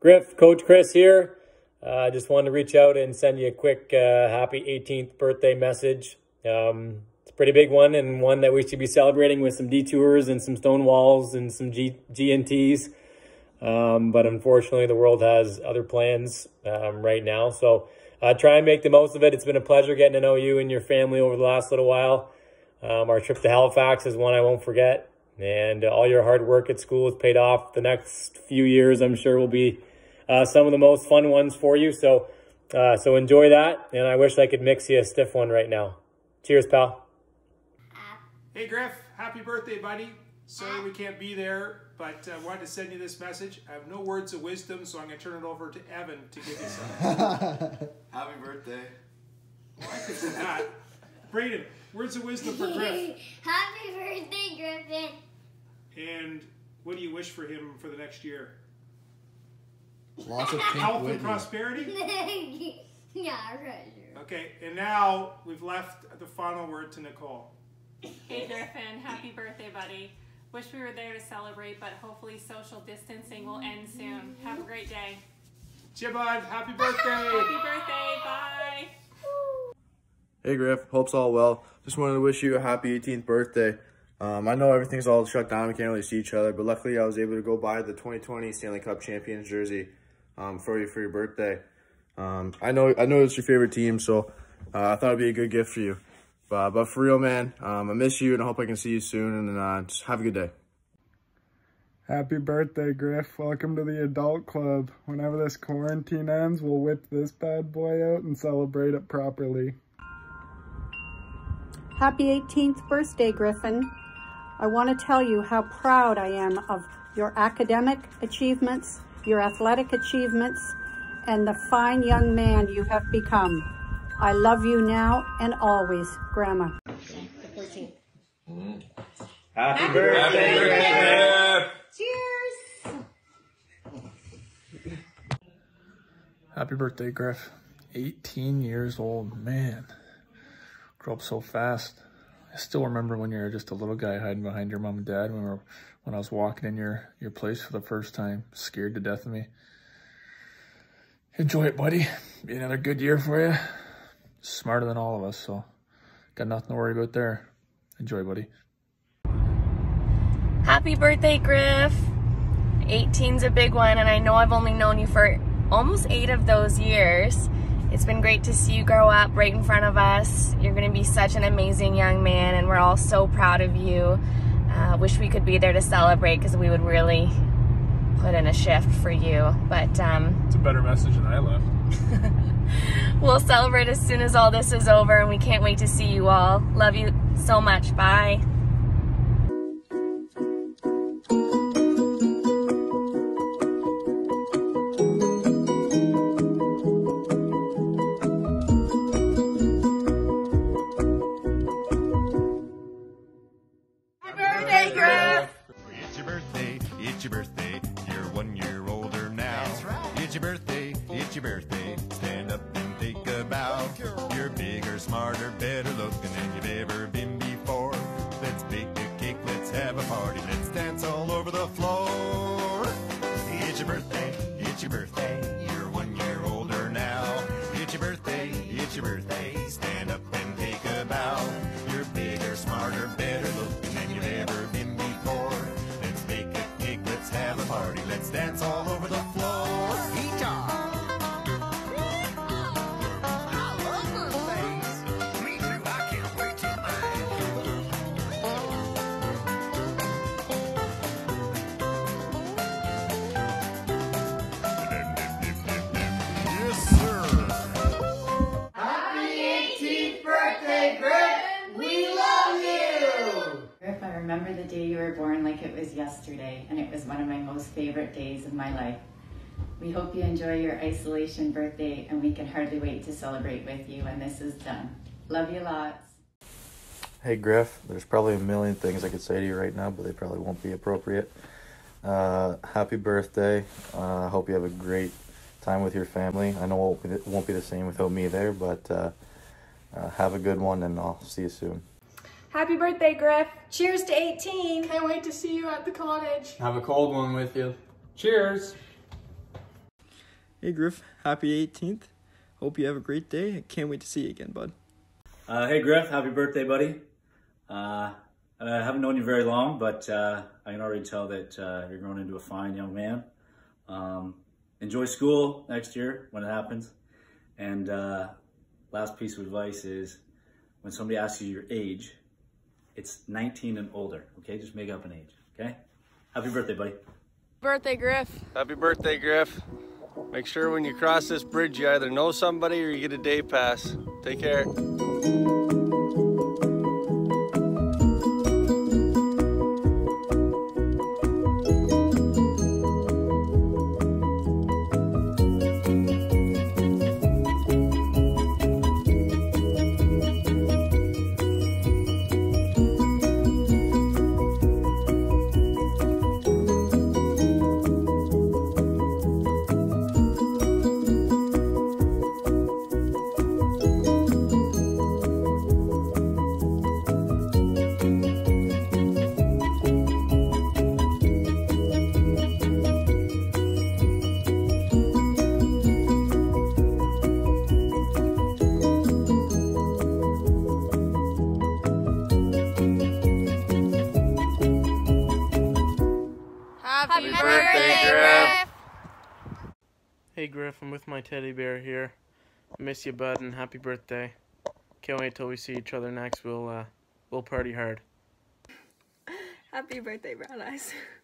Griff, Coach Chris here. I just wanted to reach out and send you a quick happy 18th birthday message. It's a pretty big one, and one that we should be celebrating with some detours and some stone walls and some G&Ts. But unfortunately, the world has other plans right now. So try and make the most of it. It's been a pleasure getting to know you and your family over the last little while. Our trip to Halifax is one I won't forget. And all your hard work at school has paid off. The next few years, I'm sure, will be some of the most fun ones for you. So enjoy that. And I wish I could mix you a stiff one right now. Cheers, pal. Hey, Griff. Happy birthday, buddy. Sorry we can't be there, but I wanted to send you this message. I have no words of wisdom, so I'm going to turn it over to Evan to give you some. Happy birthday. Well, I could do that. Brayden, words of wisdom for Griff. Happy birthday, Griffin. And what do you wish for him for the next year? Lots of pink Health Whitney. and prosperity? Yeah, right. Okay, and now we've left the final word to Nicole. Hey Griffin, happy birthday, buddy. Wish we were there to celebrate, but hopefully social distancing will end soon. Have a great day. Chibud, happy birthday! Happy birthday, bye! Hey Griff, hope's all well. Just wanted to wish you a happy 18th birthday. I know everything's all shut down, we can't really see each other, but luckily I was able to go buy the 2020 Stanley Cup Champions jersey for you for your birthday. I know it's your favorite team, so I thought it'd be a good gift for you. But for real, man, I miss you, and I hope I can see you soon, and just have a good day. Happy birthday, Griff. Welcome to the adult club. Whenever this quarantine ends, we'll whip this bad boy out and celebrate it properly. Happy 18th birthday, Griffin. I want to tell you how proud I am of your academic achievements, your athletic achievements, and the fine young man you have become. I love you now and always, Grandma. Happy birthday! Cheers! Happy birthday, Griff. 18 years old, man. Grew up so fast. I still remember when you were just a little guy hiding behind your mom and dad when I was walking in your place for the first time, scared to death of me. Enjoy it, buddy. Be another good year for you. Smarter than all of us, so got nothing to worry about there. Enjoy, buddy. Happy birthday, Griff. 18's a big one, and I know I've only known you for almost 8 of those years. It's been great to see you grow up right in front of us. You're going to be such an amazing young man, and we're all so proud of you. Wish we could be there to celebrate, because we would really put in a shift for you. But It's a better message than I left. we'll celebrate as soon as all this is over, and we can't wait to see you all. Love you so much. Bye. It's your birthday, you're 1 year older now. That's right. It's your birthday, stand up and take a bow. You're bigger, smarter, better looking than you've ever been before. Let's bake a cake, let's have a party, let's dance all over the floor. It's your birthday, you're 1 year older now. It's your birthday, stand up and take a bow. You're bigger, smarter, better looking than you've ever been before. Let's bake a cake, let's have a party, let's dance all over the floor. I love birthdays. Me too, I can't wait till yes, sir. Happy 18th birthday, Griff! We love you! Griff, I remember the day you were born like it was yesterday, and it was one of my most favorite days of my life. We hope you enjoy your isolation birthday, and we can hardly wait to celebrate with you when this is done. Love you lots. Hey Griff, there's probably a million things I could say to you right now, but they probably won't be appropriate. Happy birthday. I hope you have a great time with your family. I know it won't be the same without me there, but have a good one, and I'll see you soon. Happy birthday, Griff. Cheers to 18. Can't wait to see you at the cottage. Have a cold one with you. Cheers. Hey Griff, happy 18th. Hope you have a great day. I can't wait to see you again, bud. Hey Griff, happy birthday, buddy. I haven't known you very long, but I can already tell that you're growing into a fine young man. Enjoy school next year when it happens. And last piece of advice is when somebody asks you your age, it's 19 and older, okay? Just make up an age, okay? Happy birthday, buddy. Birthday, Griff. Happy birthday, Griff. Make sure when you cross this bridge you either know somebody or you get a day pass. Take care. Happy birthday, Griff. Hey Griff, I'm with my teddy bear here. I miss you, bud, and happy birthday. Can't wait till we see each other next. We'll party hard. Happy birthday, Brown Eyes.